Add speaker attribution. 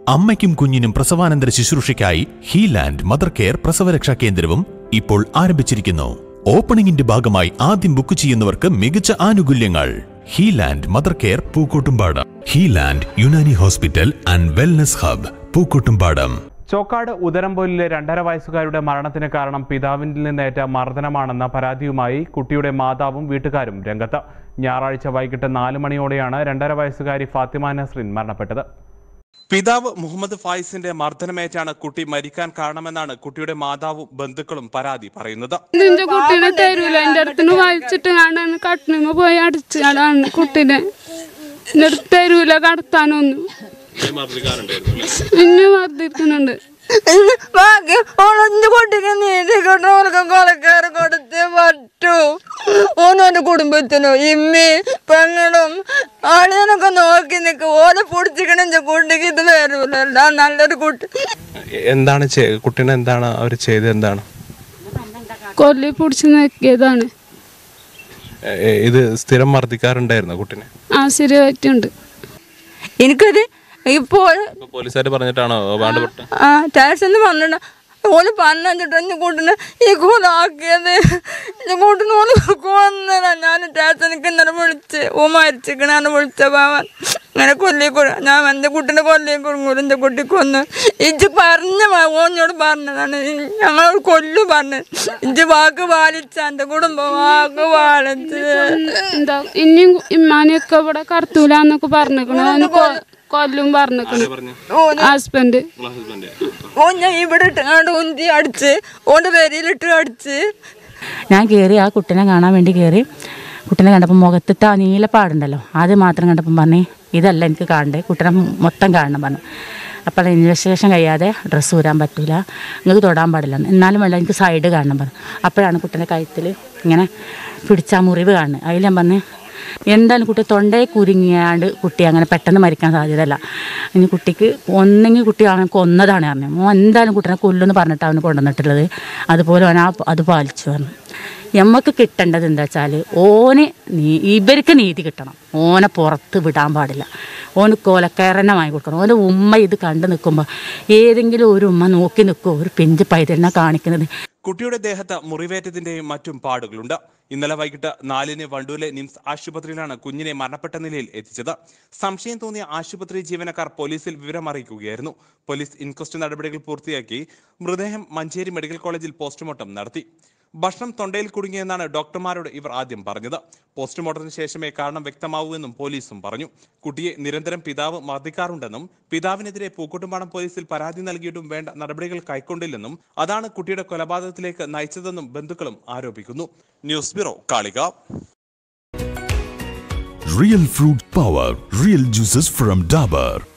Speaker 1: അമ്മയ്ക്കും കുഞ്ഞിനും പ്രസവാനന്തര ശുശ്രൂഷയ്ക്കായി ഹീലാൻഡ് mother care പ്രസവരക്ഷാ കേന്ദ്രവും ഇപ്പോൾ ആരംഭിച്ചിരിക്കുന്നു. ഓപ്പണിംഗിന്റെ ഭാഗമായി ആദ്യം ബുക്ക് ചെയ്യുന്നവർക്ക് മികച്ച ആനുകൂല്യങ്ങൾ. Highland mother care Pookkottumpadam. Highland Unani hospital and wellness hub Pookkottumpadam.
Speaker 2: Chokkad ഉദരംപൊലിലെ 2.5 വയസ്സുകാരുടെ മരണത്തിന് കാരണം പിതാവിൽ നിന്നേറ്റ മർദ്ദനമാണെന്ന പരാതിയുമായി കുട്ടിയുടെ മാതാവും വീട്ടുകാരും രംഗത്ത്. ഞായറാഴ്ച വൈകിട്ട് 4 മണിയോടെയാണ് 2.5 വയസ്സുകാരി ഫാത്തിമ നസ്രിൻ മരണപ്പെട്ടത്.
Speaker 3: പിതാവ് മുഹമ്മദ് ഫായിസിന്റെ മർദ്ദനമേറ്റാണ് കുട്ടി മരിക്കാൻ കാരണമെന്നാണ് കുട്ടിയുടെ മാതാവും ബന്ധുക്കളും പരാതി പറയുന്നത്.
Speaker 4: കുട്ടീനെ തരൂല, എന്റെ അടുത്ത് വായിച്ചിട്ട് കാണാൻ കട്ടിനുമ്പോ പോയി അടിച്ചാണ് കുട്ടീനെ തരൂല കടത്താനൊന്നും ഇനി മർദ്ദിക്കുന്നുണ്ട്.
Speaker 5: കുട്ടിക്ക് നീതി കിട്ടവർക്ക് കൊലക്കാർ കൊടുത്തേ പറ്റൂ. ഓനോന്റെ കുടുംബത്തിനോ ഇമ്മി പെങ്ങളും ആളിനൊക്കെ നോക്കി നിൽക്കും. ഓനെ പൊടിച്ചിക്കണെന്റെ കുട്ടിക്ക് ഇത് വരൂല. നല്ലൊരു കുട്ടി.
Speaker 6: എന്താണ് കുട്ടീനെ എന്താണ് അവർ ചെയ്തത്? എന്താണ്
Speaker 4: കൊല്ലി പിടിച്ച് നോക്കിയതാണ്.
Speaker 6: ഇത് സ്ഥിരം മർദ്ദിക്കാറുണ്ടായിരുന്നു കുട്ടീനെ?
Speaker 4: ആ ശരിയായിട്ടുണ്ട്.
Speaker 5: എനിക്കത് ഇപ്പോൾ
Speaker 6: പോലീസുകാർ പറഞ്ഞിട്ടാണോ
Speaker 5: സ്റ്റേഷനിൽ പറഞ്ഞിട്ട് ഓല് പറഞ്ഞിട്ട് എന്റെ കൂട്ടിന് ഈ കൂടാക്കിയത് എന്റെ കൂട്ടിന് ഓല് കൊന്നതാ. ഞാൻ സ്റ്റേഷനിക്ക് ഇന്നലെ വിളിച്ച് മരിച്ചിക്കണാണ് വിളിച്ച പാവൻ അങ്ങനെ ഞാൻ എന്റെ കുട്ടീനെ കൊല്ലി കൊടുങ്ങൂല. എന്റെ കുട്ടി കൊന്ന് ഇജ്ജ് പറഞ്ഞ ഓനോട് പറഞ്ഞതാണ്. ഞങ്ങളോട് കൊല്ലു പറഞ്ഞു. ഇജ്ജ് വാക്ക് പാലിച്ച എന്റെ കുടുംബം വാക്ക് പാലിച്ച്
Speaker 4: എന്താ ഇനിയും ഇമ്മാനെയൊക്കെ ഇവിടെ കടത്തൂലെന്നൊക്കെ പറഞ്ഞിരിക്കണു. കൊല്ലും പറഞ്ഞിരിക്കണു ഹസ്ബൻഡ്.
Speaker 5: ഞാൻ ഇവിടെ ഇട്ട് ഉന്തി അടിച്ച് ഓന്റെ പേരിലിട്ട് അടിച്ച്
Speaker 7: ഞാൻ കയറി ആ കുട്ടീനെ കാണാൻ വേണ്ടി കയറി. കുട്ടീനെ കണ്ടപ്പോൾ മുഖത്തിട്ട് ആ നീലപ്പാടുണ്ടല്ലോ, അത് മാത്രം കണ്ടപ്പം പറഞ്ഞേ ഇതല്ല എനിക്ക് കാണണ്ടേ, കുട്ടീനെ മൊത്തം കാണണം പറഞ്ഞു. അപ്പോൾ ഇൻവെസ്റ്റിഗേഷൻ കഴിയാതെ ഡ്രസ്സ് ഊരാൻ പറ്റില്ല, നിങ്ങൾക്ക് തൊടാൻ പാടില്ല, എന്നാലും വേണ്ട എനിക്ക് സൈഡ് കാണണം പറഞ്ഞു. അപ്പോഴാണ് കുട്ടീൻ്റെ കഴുത്തിൽ ഇങ്ങനെ പിടിച്ച മുറിവ് കാണുന്നത്. അതിൽ ഞാൻ പറഞ്ഞു എന്തായാലും കുട്ടി തൊണ്ടയെ കുരുങ്ങിയാണ്ട് കുട്ടി അങ്ങനെ പെട്ടെന്ന് മരിക്കാൻ സാധ്യതയല്ല. ഇനി കുട്ടിക്ക് ഒന്നെങ്കിൽ കുട്ടി അവനെ കൊന്നതാണ് പറഞ്ഞു. എന്തായാലും കുട്ടീനെ കൊല്ലുമെന്ന് പറഞ്ഞിട്ട് അവന് കൊണ്ടുവന്നിട്ടുള്ളത്. അതുപോലെ അവൻ അത് പാലിച്ചു പറഞ്ഞു. നമുക്ക് കിട്ടേണ്ടത് എന്താ വെച്ചാൽ ഇവർക്ക് നീതി കിട്ടണം. ഓനെ പുറത്ത് വിടാൻ പാടില്ല. ഓന് കൊലക്കയറന്നെ വാങ്ങി കൊടുക്കണം. ഓൻ്റെ ഉമ്മ ഇത് കണ്ടു നിൽക്കുമ്പോൾ ഏതെങ്കിലും ഒരു ഉമ്മ നോക്കി നിൽക്കുമോ ഒരു പിഞ്ച് പൈതലിനെ കാണിക്കുന്നത്?
Speaker 3: കുട്ടിയുടെ ദേഹത്ത് മുറിവേറ്റതിന്റെയും മറ്റും പാടുകളുണ്ട്. ഇന്നലെ വൈകിട്ട് 4-ന് വണ്ടൂരിലെ നിംസ് ആശുപത്രിയിലാണ് കുഞ്ഞിനെ മരണപ്പെട്ട നിലയിൽ എത്തിച്ചത്. സംശയം തോന്നിയ ആശുപത്രി ജീവനക്കാർ പോലീസിൽ വിവരം അറിയിക്കുകയായിരുന്നു. പോലീസ് ഇൻക്വസ്റ്റ് നടപടികൾ പൂർത്തിയാക്കി മൃതദേഹം മഞ്ചേരി മെഡിക്കൽ കോളേജിൽ പോസ്റ്റ്മോർട്ടം നടത്തി. ഭക്ഷണം തൊണ്ടയിൽ കുടുങ്ങിയെന്നാണ് ഡോക്ടർമാരോട് ഇവർ ആദ്യം പറഞ്ഞത്. പോസ്റ്റ്മോർട്ടത്തിന് ശേഷമേ കാരണം വ്യക്തമാവൂവെന്നും പോലീസും പറഞ്ഞു. കുട്ടിയെ നിരന്തരം പിതാവ് മർദ്ദിക്കാറുണ്ടെന്നും പിതാവിനെതിരെ പൂക്കോട്ടുംപാടം പോലീസിൽ പരാതി നൽകിയിട്ടും വേണ്ട നടപടികൾ കൈക്കൊണ്ടില്ലെന്നും അതാണ് കുട്ടിയുടെ കൊലപാതകത്തിലേക്ക് നയിച്ചതെന്നും ബന്ധുക്കളും ആരോപിക്കുന്നു. News bureau, Kalika.
Speaker 1: Real fruit power, real juices from Dabur.